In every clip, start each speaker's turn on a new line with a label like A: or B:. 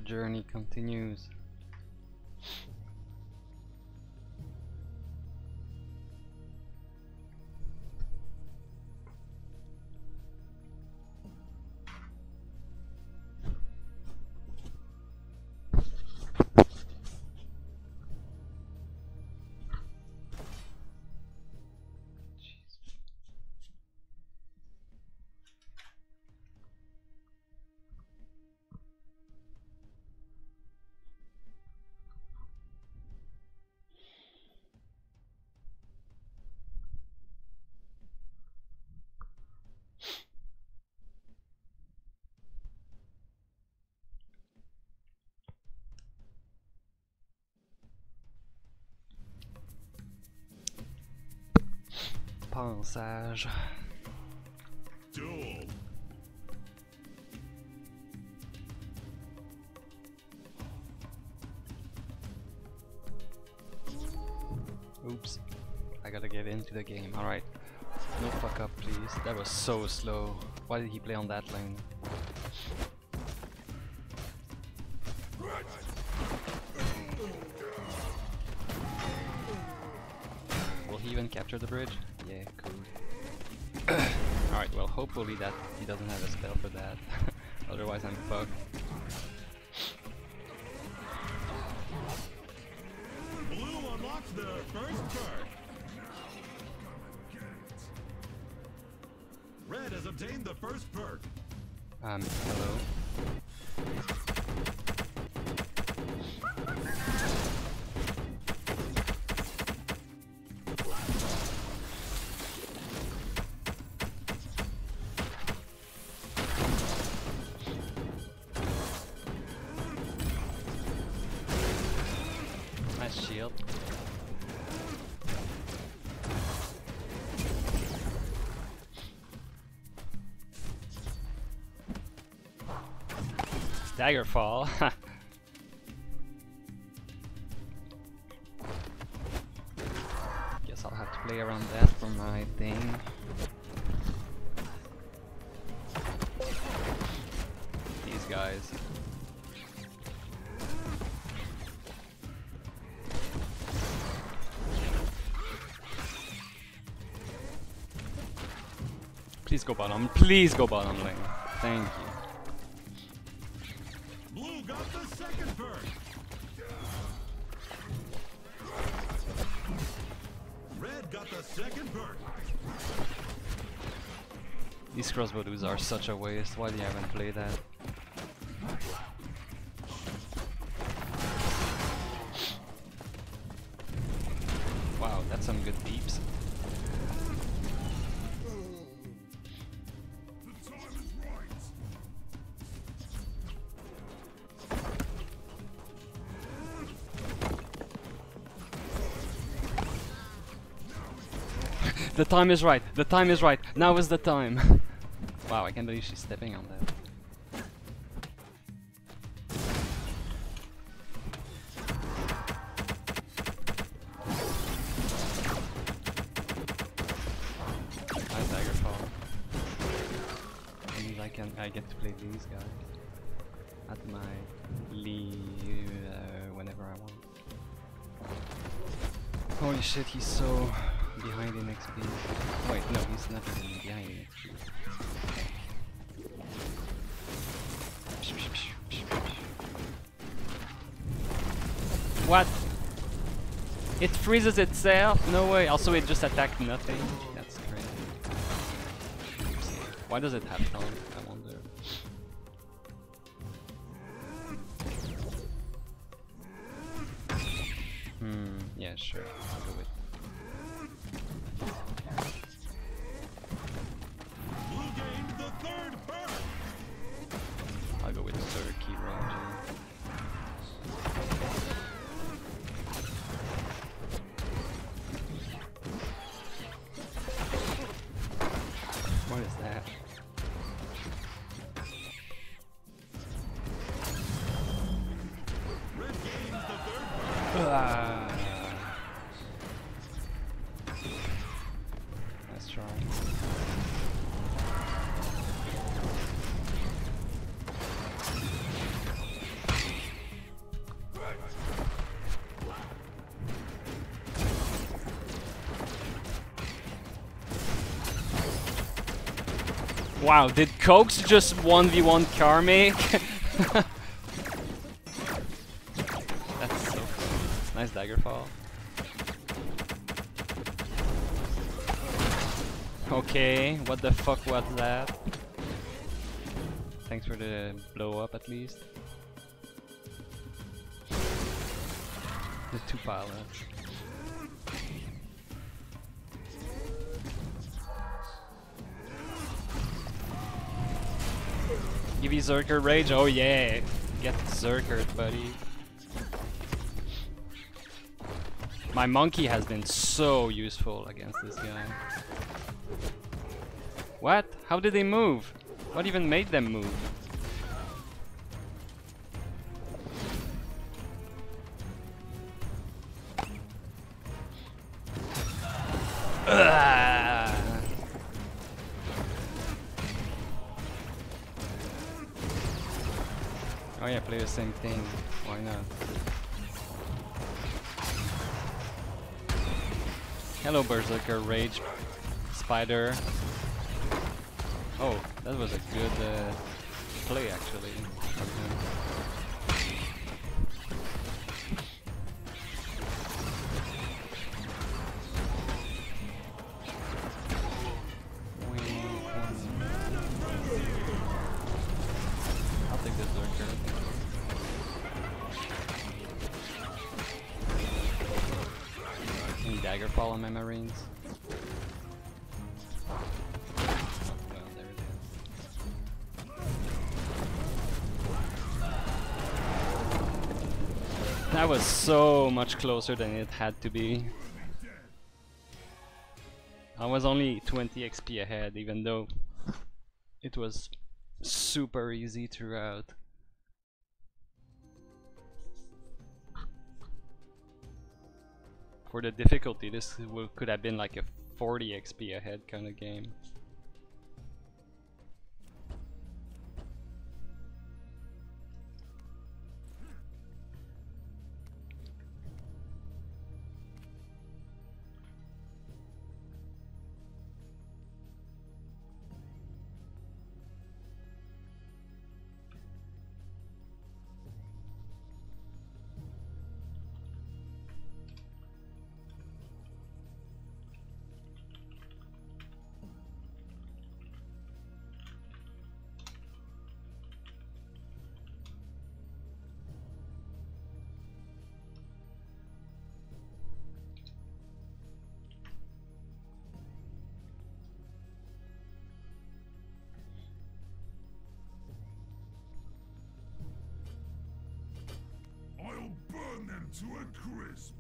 A: journey continues. Pensage.
B: Duel.
A: Oops. I gotta get into the game. Alright. No fuck up, please. That was so slow. Why did he play on that lane? Will he even capture the bridge? Yeah, cool. Alright, well, hopefully that he doesn't have a spell for that. Otherwise I'm fucked.
B: Blue unlocks the first card. Red has obtained the first perk.
A: Hello. Nice shield. Daggerfall. Guess I'll have to play around that for my thing. These guys. Please go bottom. Please go bottom lane. Thank you.
B: Blue got the second perk. Red got the second perk.
A: These crossbow dudes are such a waste. Why do you haven't played that? Wow, that's some good beeps. The time is right. The time is right. Now is the time. Wow, I can't believe she's stepping on that. Nice Daggerfall. Means I get to play these guys at my whenever I want. Holy shit, he's so behind in XP. Wait, no, he's not even behind in XP. What? It freezes itself? No way. Also, it just attacked nothing. That's crazy. Why does it have taunt? I wonder. Yeah, sure. I'll do it.
B: Blue gained the third perk.
A: I'll go with Turkey Roger. What is that?
B: Red gains the third perk.
A: Let's try. Wow, did Cokes just 1v1 Karmic? That's so cool. Nice daggerfall. Okay, what the fuck was that? Thanks for the blow up at least. There's 2 pilots. Give you Zerker Rage? Oh yeah! Get Zerkered, buddy. My monkey has been so useful against this guy. What? How did they move? What even made them move? Ugh. Oh yeah, play the same thing. Why not? Hello, Berserker Rage Spider. Oh, that was a good play actually. I'll take this Berserker. Any Daggerfall on my Marines? That was so much closer than it had to be. I was only 20 XP ahead, even though it was super easy throughout. For the difficulty, this could have been like a 40 XP ahead kind of game.
B: I'll burn them to a crisp.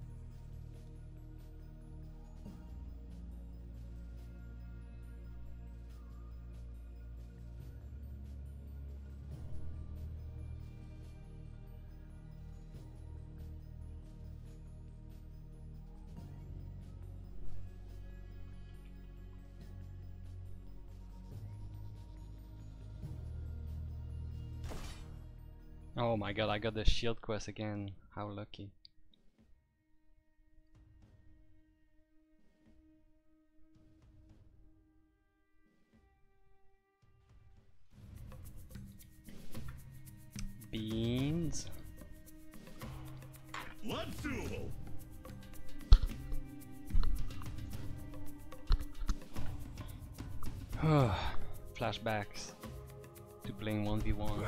A: Oh my god, I got the shield quest again. How lucky. Beans.
B: Let's duel.
A: Flashbacks to playing 1v1.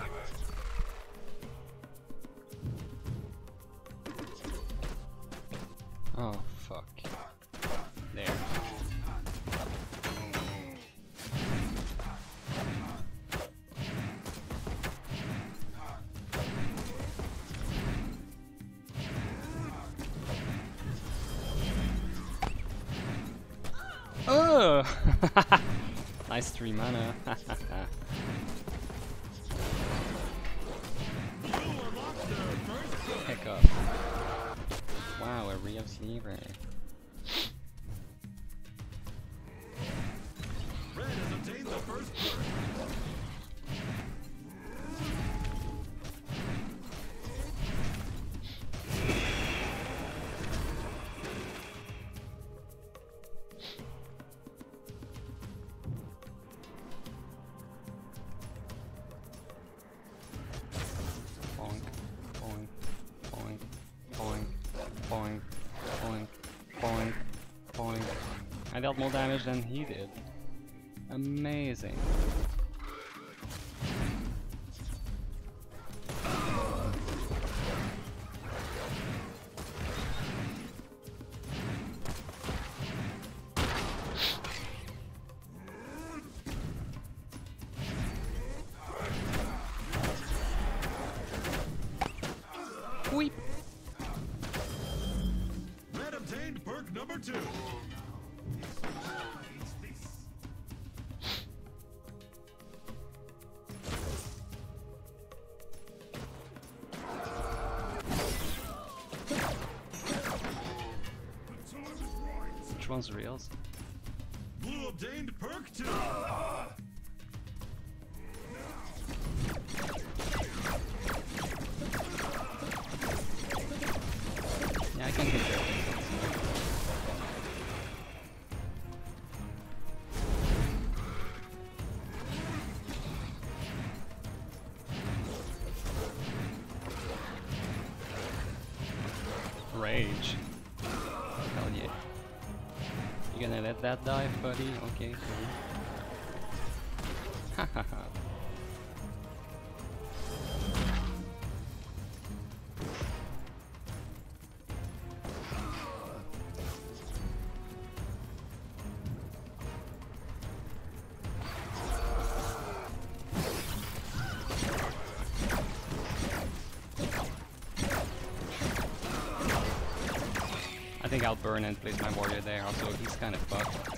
A: Oh fuck. There. Oh! Nice 3 mana. Heck up. Wow, a real sleeper.
B: Red has obtained the first bird.
A: dealt more damage than he did. Amazing. Weep.
B: Red obtained perk number 2.
A: Which one's reals?
B: Blue obtained perk 2.
A: Yeah, I can hit that. Rage. Hell yeah. You gonna let that die, buddy? Okay, cool. Hahaha. I think I'll burn and place my warrior there, also he's kind of fucked.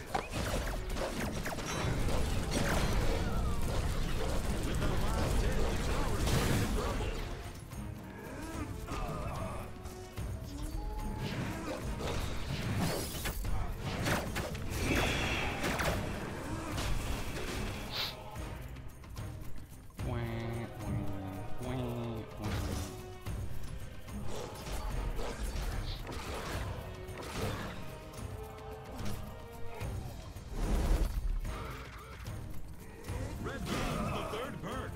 B: Red gains the 3rd perk.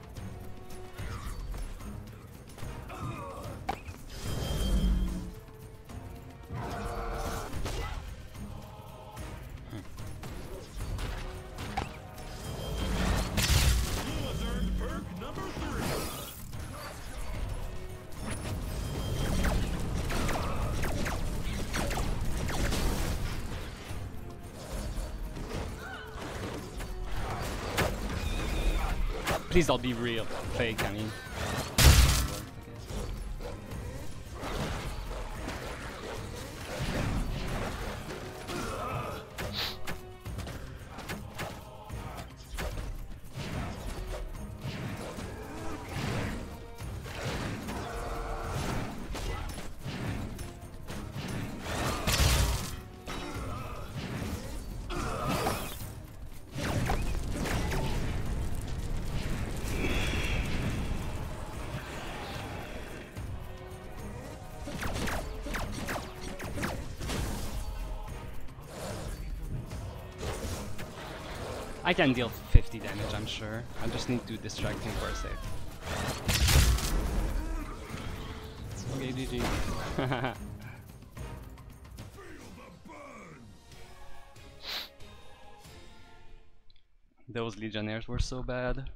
B: Blue has earned perk number 3.
A: Please don't be real. Fake, I mean. I can deal 50 damage, I'm sure. I just need to distract him for a sec. Okay, GG. Those legionnaires were so bad.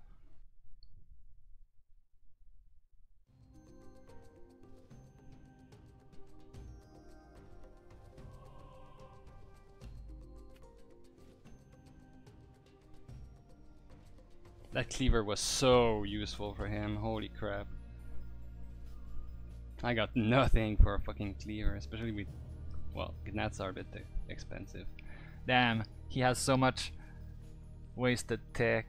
A: That cleaver was so useful for him, holy crap. I got nothing for a fucking cleaver, especially with... well, gnats are a bit expensive. Damn, he has so much wasted tech.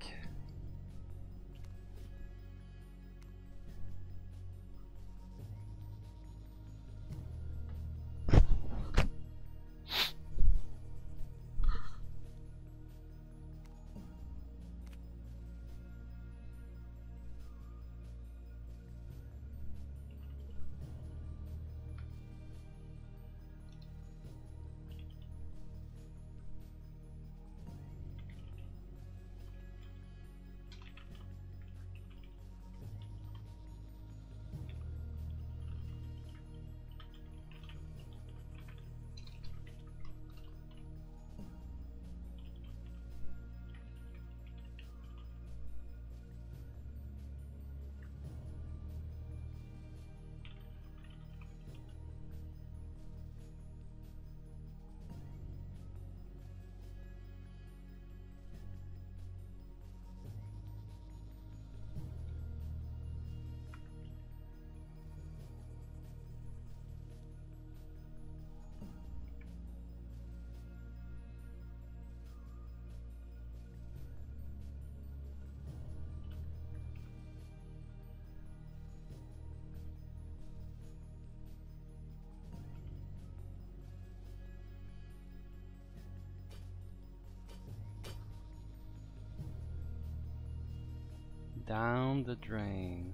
A: Down the drain.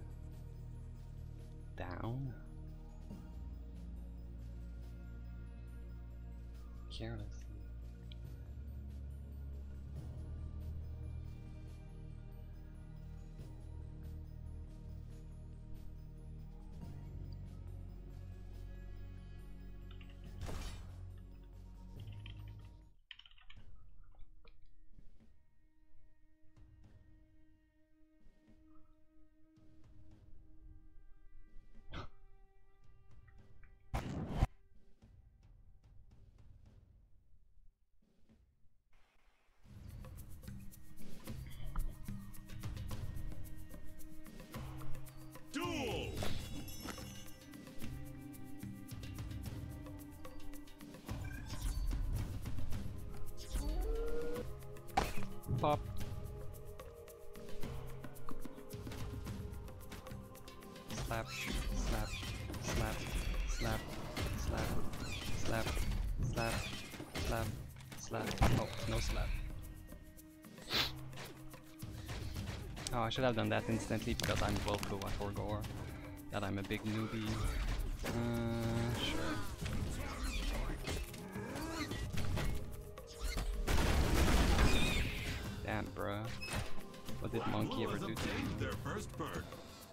A: Down? Carelessly.
B: Duel!
A: Pop. Slap, slap, slap, slap, slap, slap, slap, slap, slap. Oh, no slap. Oh, I should have done that instantly because I'm Volko. I forgot that I'm a big newbie. Sure. Damn, bruh. What did Monkey ever do to
B: Obtained
A: you?
B: their first perk.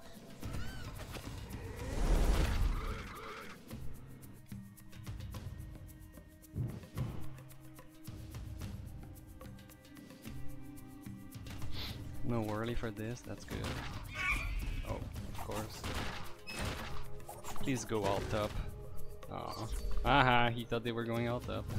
A: No whirly for this, that's good. Oh, of course. Please go alt up. Aw. Aha, he thought they were going alt up.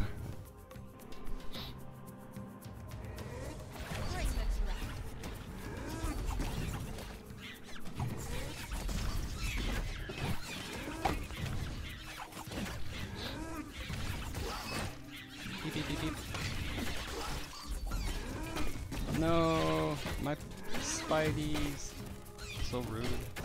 A: Beep, beep, beep, beep. No, my Spideys. So rude.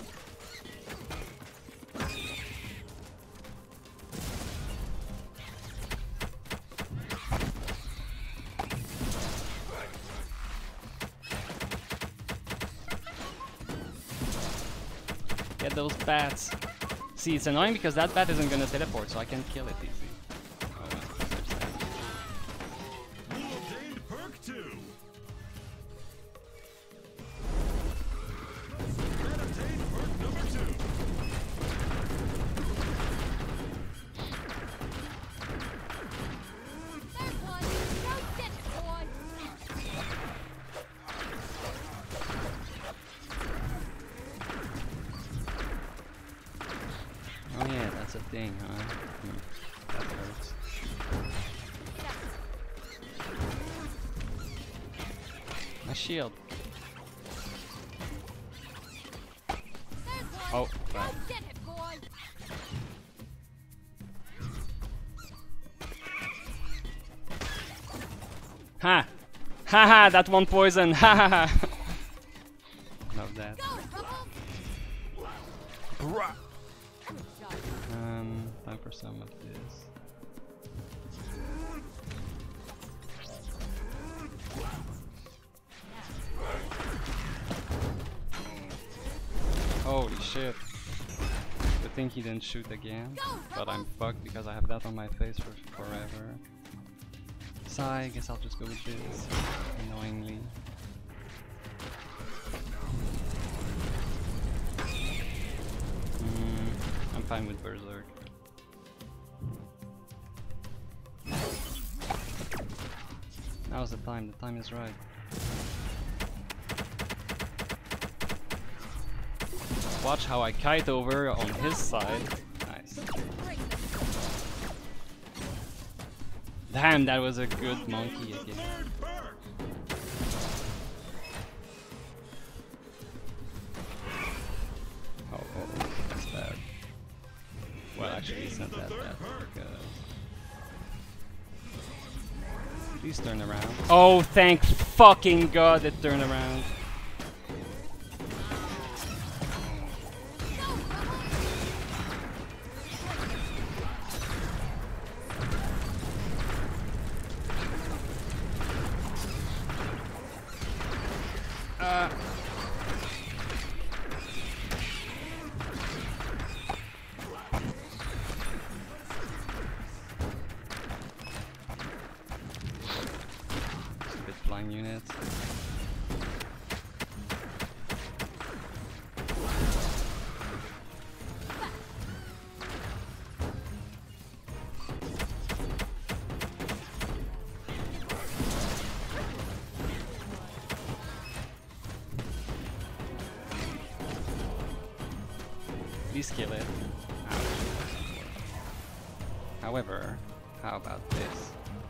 A: Get those bats. See, it's annoying because that bat isn't gonna teleport, so I can kill it easy. Oh, well, there's that.
B: Blue obtained perk 2. Red obtained perk number 2.
C: There's one. Go get it, boy.
A: Oh yeah, that's a thing, huh? That hurts. My shield.
C: There's one.
A: Oh,
C: Go
A: crap.
C: get it, boy.
A: Ha! Ha ha! That one poison! Ha ha ha! Love that.
C: Go, Bubbles.
A: Bruh.
C: Good shot.
A: Time for some of this. Holy shit. Good thing he didn't shoot again. But I'm fucked because I have that on my face for forever. So I guess I'll just go with this. Annoyingly. I'm fine with Berserk. Now's the time is right. Watch how I kite over on his side. Nice.
C: Bring the
A: Damn, that was a good monkey
B: The
A: again.
B: third perk.
A: Oh, that's bad. Well, actually, it's not that bad because... Please turn around. Oh, thank fucking god it turned around. flying units. Please kill it. Ouch. However, how about this?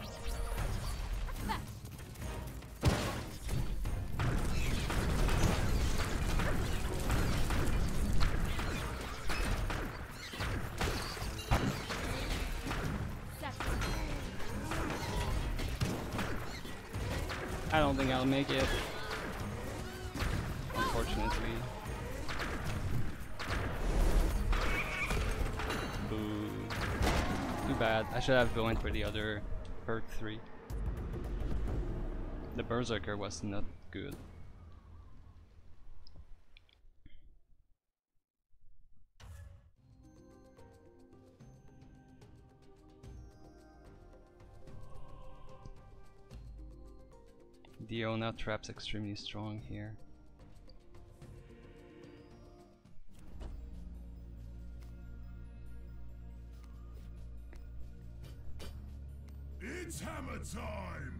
A: I don't think I'll make it, unfortunately. Boo. Too bad. I should have went for the other perk 3. The Berserker was not good. Diona trap's extremely strong here.
B: It's hammer time!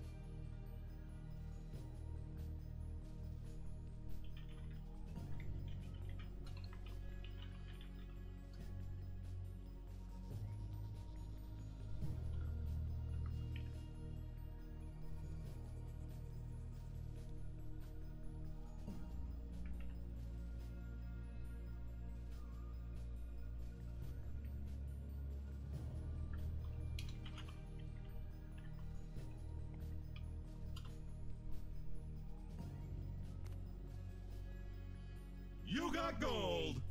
B: You got gold!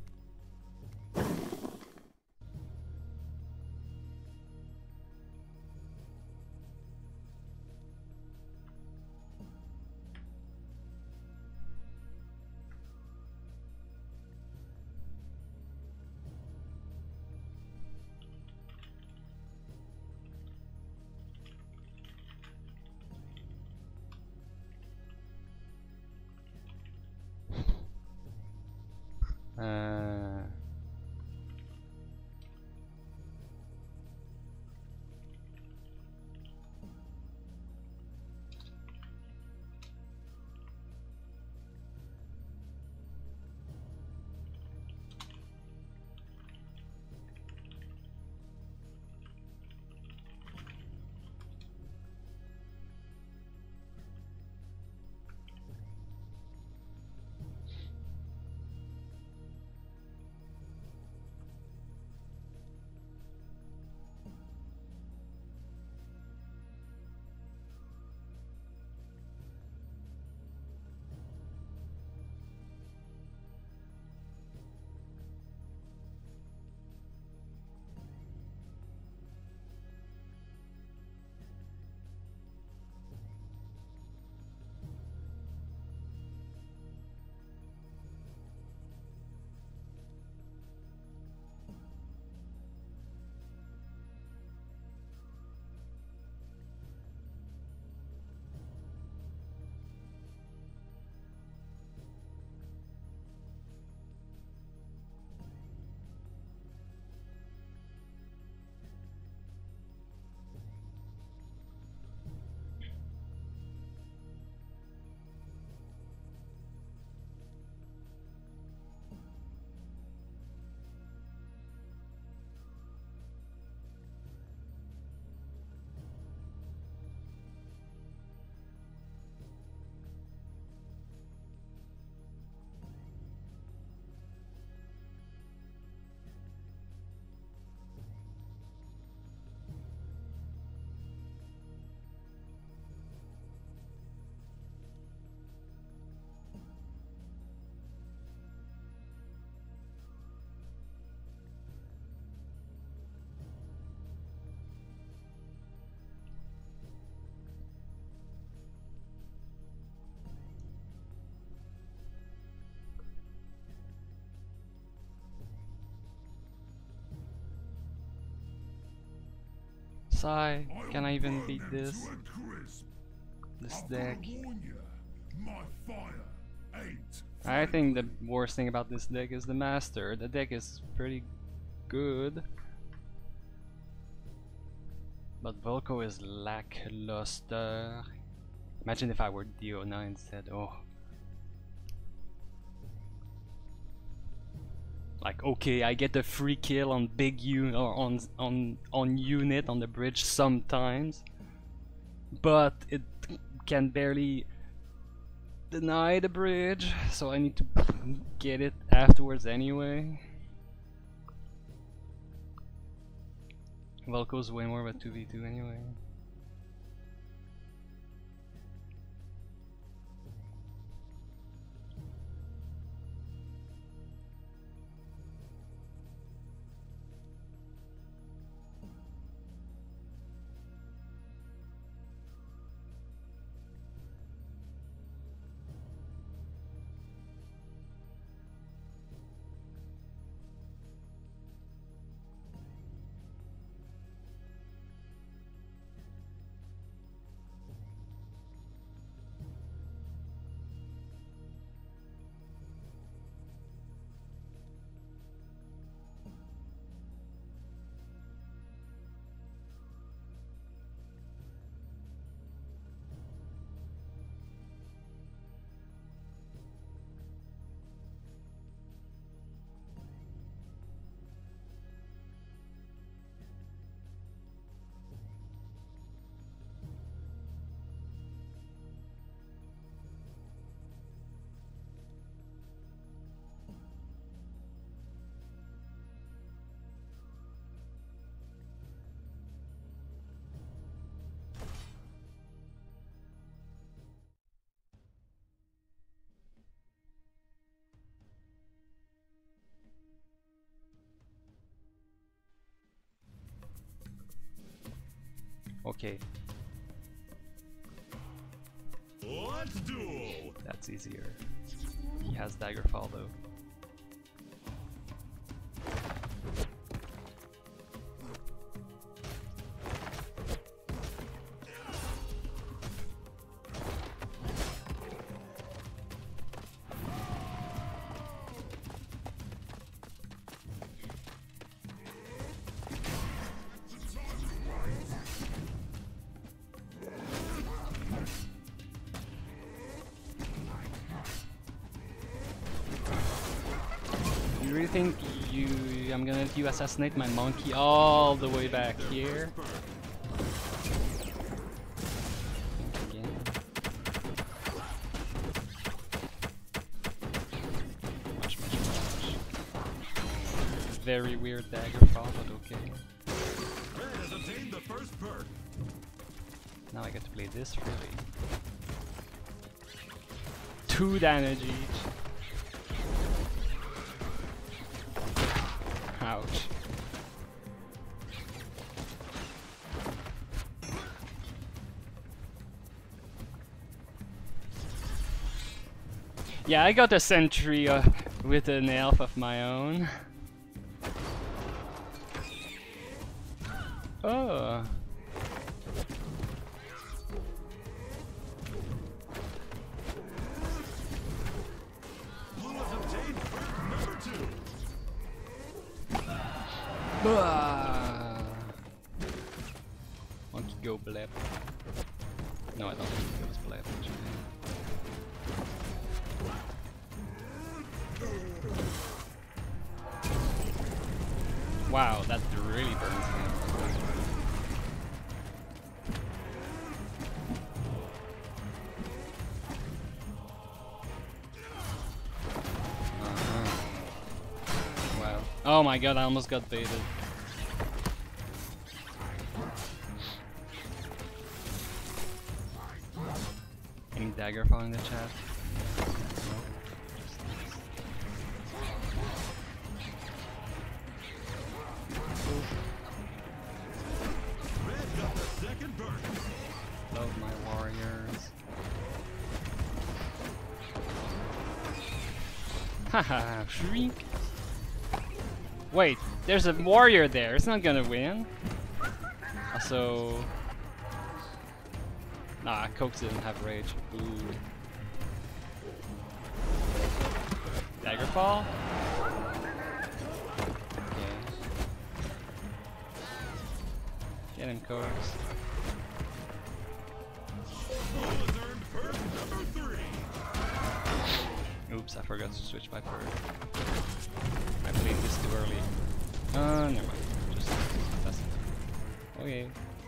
A: Sigh, can I even beat this? this
B: I've
A: deck.
B: gotta warn ya, my fire ain't
A: I think the worst thing about this deck is the master. The deck is pretty good, but Volko is lackluster. Imagine if I were Diona instead. Oh. Like, okay, I get a free kill on big unit or on unit on the bridge sometimes, but it can barely deny the bridge, so I need to get it afterwards anyway. Volko's way more of a 2v2 anyway. Okay,
B: Let's duel!
A: that's easier. He has Daggerfall though. You really think I'm gonna let you assassinate my monkey all the way back here? Think again. Much. Very weird Daggerfall, but okay.
B: Red has obtained the first perk.
A: Now I get to play this really. 2 damage each. Ouch. Yeah, I got a sentry with an elf of my own. Oh.
B: Blue has obtained perk number 2.
A: Monkey go blep. No, I don't think it goes blep actually. Wow, that really burns me. Wow. Oh my god, I almost got baited. Any Daggerfall in the chat?
B: Red got the second perk.
A: Love my warriors. Haha, shriek. Wait, there's a warrior there. It's not gonna win. Also, Nah, Cokes didn't have rage. Ooh. Daggerfall? Okay. Get him, Cokes. Oops, I forgot to switch my perk. I played this too early. Never mind. Just that's it. Okay.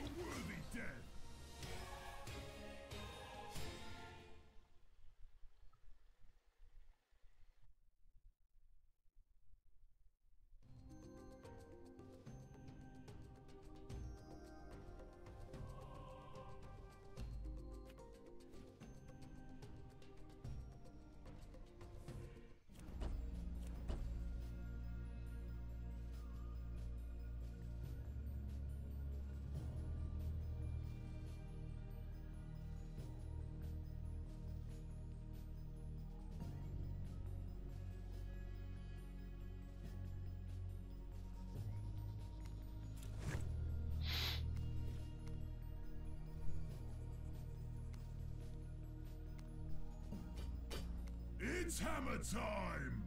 B: It's hammer time!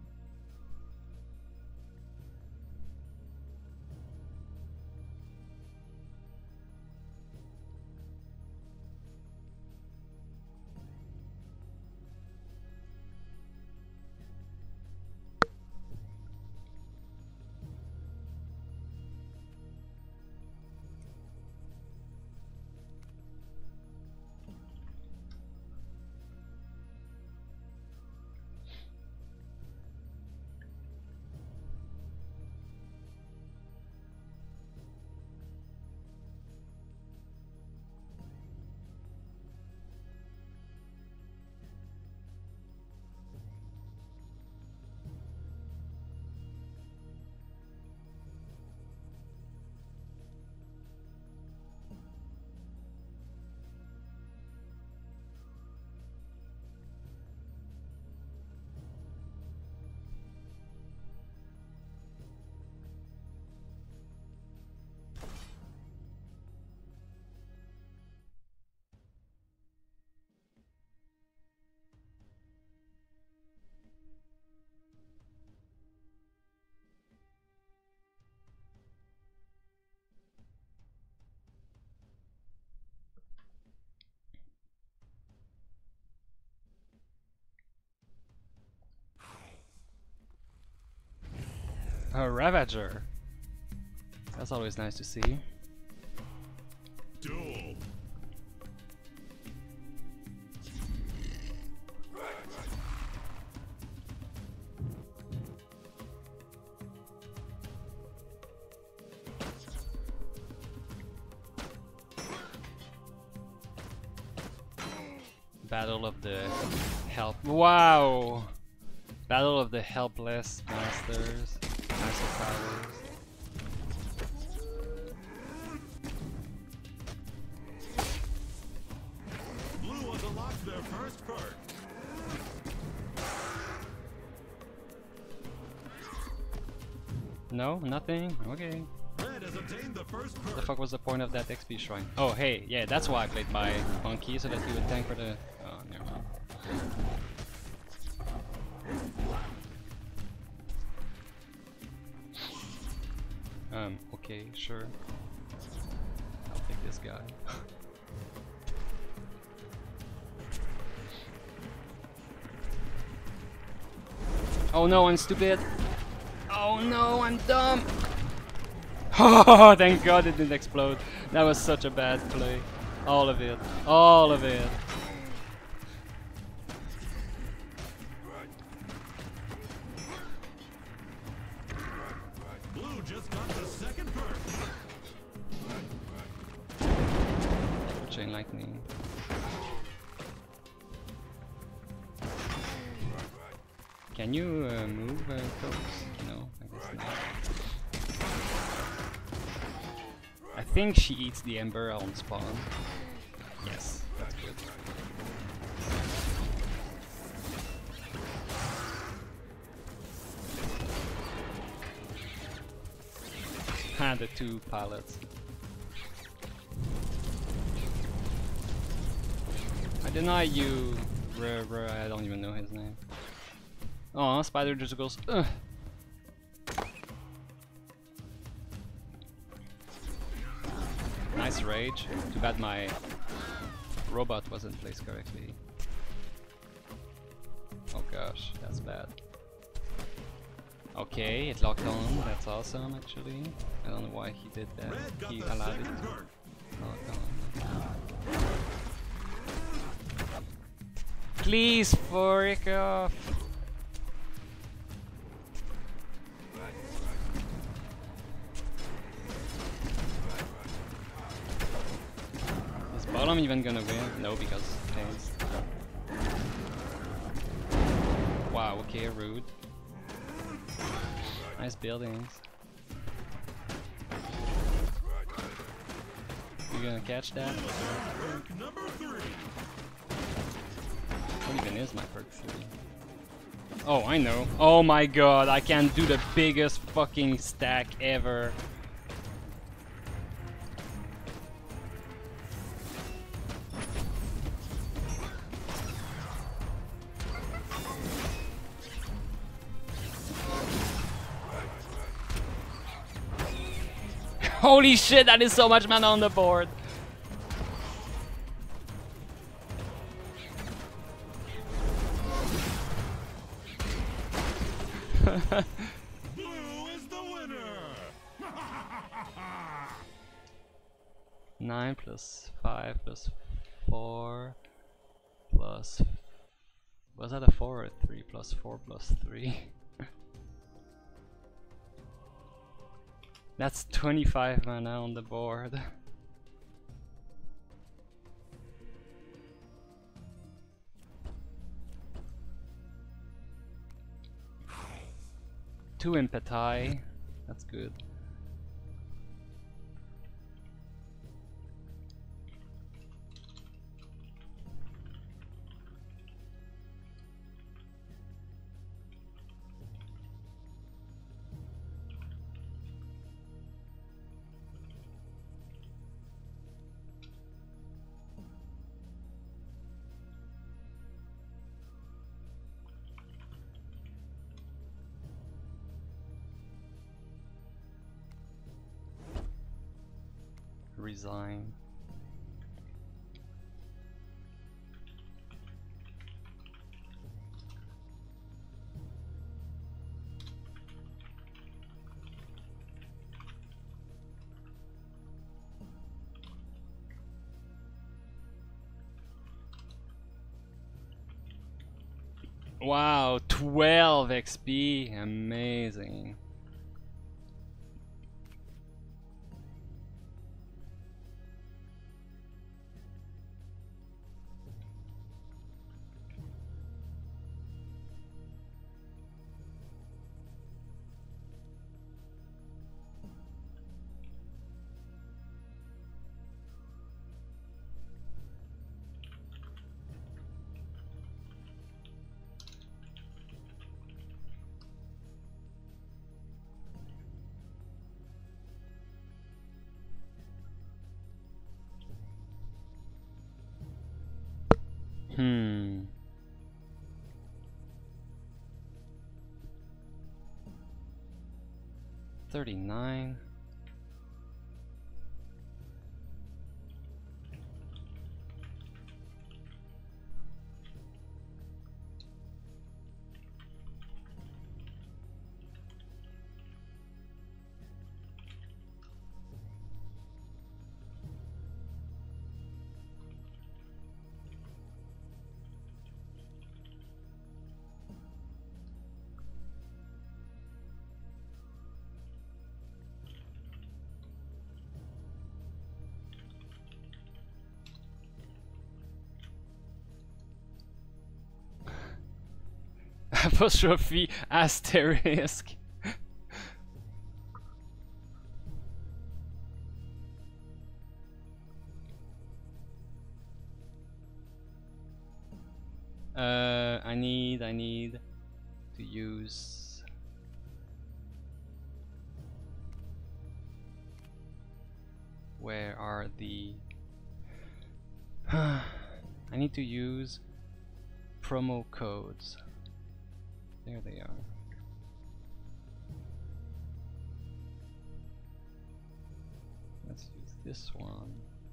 A: A Ravager. That's always nice to see.
B: Duel.
A: Battle of the help. Wow! Battle of the helpless masters. Master powers.
B: Blue has unlocked their first perk.
A: No, nothing. Okay.
B: Red has obtained the first
A: What the
B: perk.
A: fuck was the point of that XP shrine? Oh, hey, yeah, that's why I played my monkey so that he would tank for the. Oh, never mind. Okay, sure. I'll take this guy. Oh no, I'm stupid! Oh no, I'm dumb! Oh, thank God it didn't explode. That was such a bad play. All of it. All of it.
B: Blue just got the second perk.
A: Chain lightning. Can you move Cokes? No, I guess not. I think she eats the ember on spawn. Yes, that's good. And the two pilots. Deny you! I don't even know his name. Oh, Spider just goes. Ugh. Nice rage. Too bad my robot wasn't placed correctly. Oh gosh, that's bad. Okay, it locked on. That's awesome, actually. I don't know why he did that. He allowed it to lock on. Please, frick off! Is bottom even gonna win? No, because Pains. Wow, okay, rude. Nice buildings. You gonna catch that? What even is my perk 3? Oh, I know. Oh my god, I can do the biggest fucking stack ever. Holy shit, that is so much mana on the board.
B: Blue is the winner.
A: 9 plus 5 plus 4 plus... Was that a 4 or a 3? Plus 4 plus 3? That's 25 mana on the board. Two Impetai. That's good. Resign. Wow, 12 XP, amazing. Hmm. $39. Apostrophe asterisk. I need to use where are the I I need to use promo codes. There they are. Let's use this one.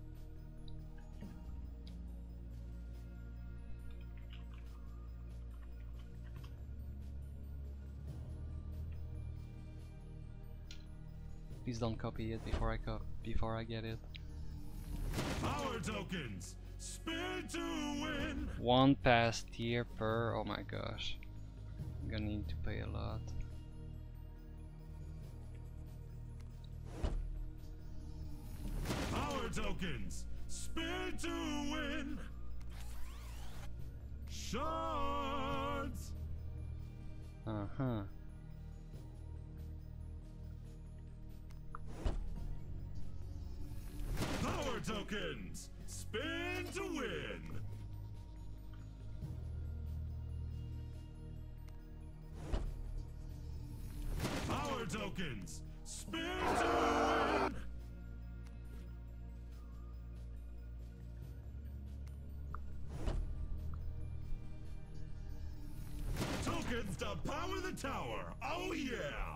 A: Please don't copy it before I get it.
B: Power tokens. Spin to win.
A: One pass tier per. Oh my gosh. I'm gonna need to pay a lot.
B: Power tokens. Spin to win. Shards.
A: Uh-huh.
B: Power tokens. Spin to win. Power tokens. Spin to win. Tokens to power the tower. Oh yeah.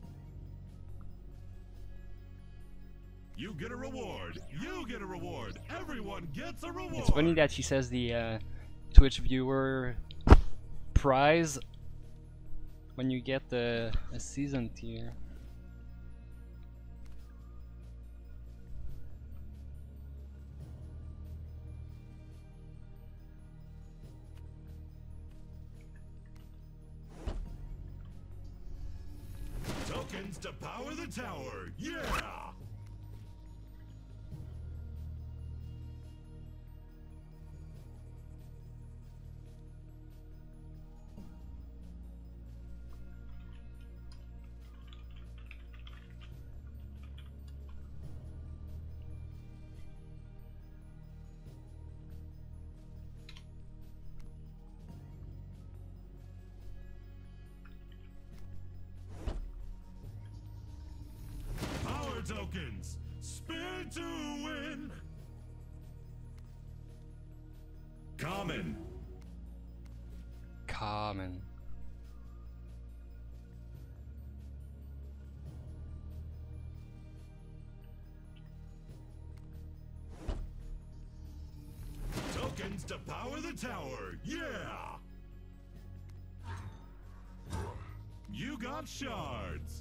B: You get a reward. You get a reward. Everyone gets a reward.
A: It's funny that she says the Twitch viewer prize when you get a season tier.
B: Tokens to power the tower. Yeah. Power tokens. Spin to win. Common.
A: Common.
B: Tokens to power the tower. Yeah. You got shards.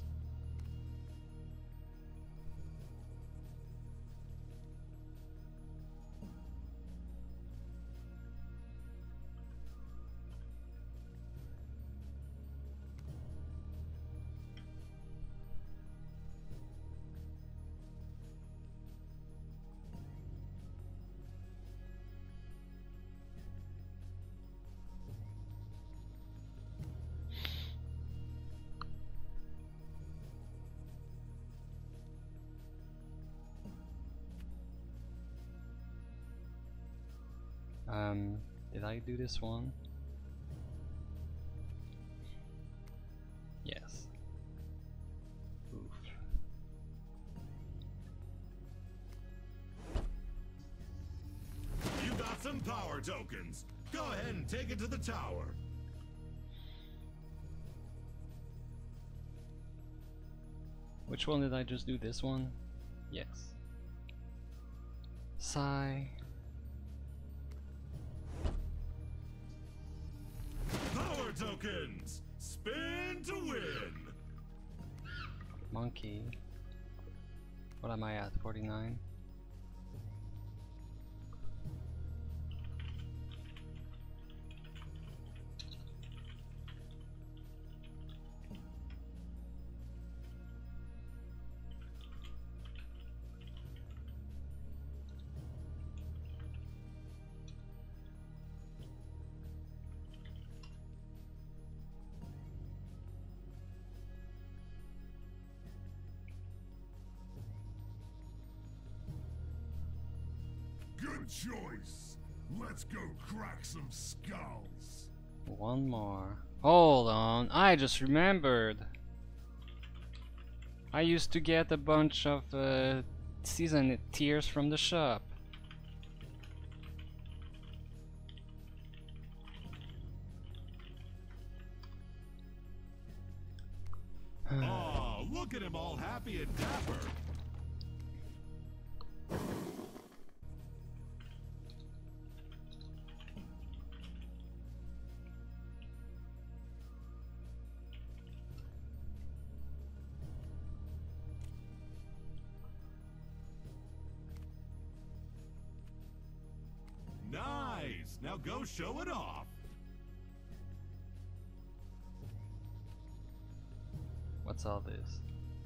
A: Did I do this one? Yes. Oof.
B: You got some power tokens. Go ahead and take it to the tower.
A: Which one did I just do? This one? Yes. Sigh.
B: Power tokens. Spin to win.
A: Monkey. What am I at? 49?
B: Good choice. Let's go crack some skulls.
A: One more. Hold on, I just remembered. I used to get a bunch of season tiers from the shop.
B: at him all happy and dapper. Nice! Now go show it off!
A: What's all this?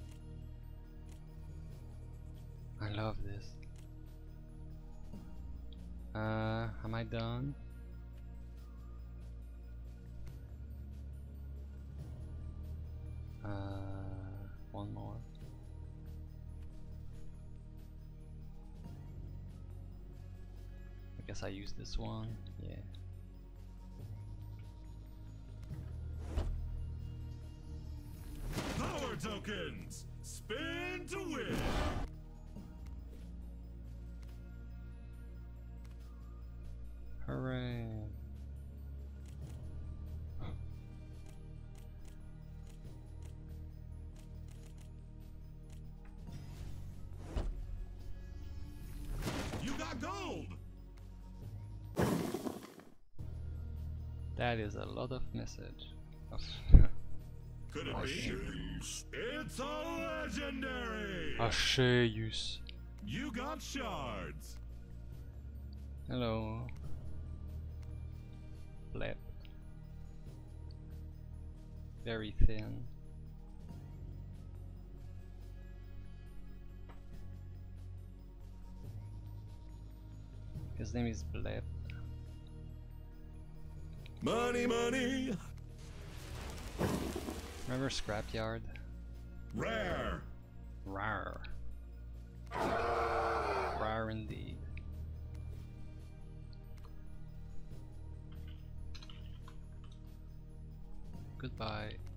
A: I love this. Am I done? One more. I guess I use this one, yeah.
B: Power tokens! Spin to win!
A: Hooray!
B: You got gold!
A: That is a lot of message.
B: Could it be? It's a legendary!
A: Arceus.
B: You got shards!
A: Hello. Blep. Very thin. His name is Blep.
B: Money, money!
A: Remember Scrapyard?
B: Rare!
A: Rar. Rar indeed. Goodbye.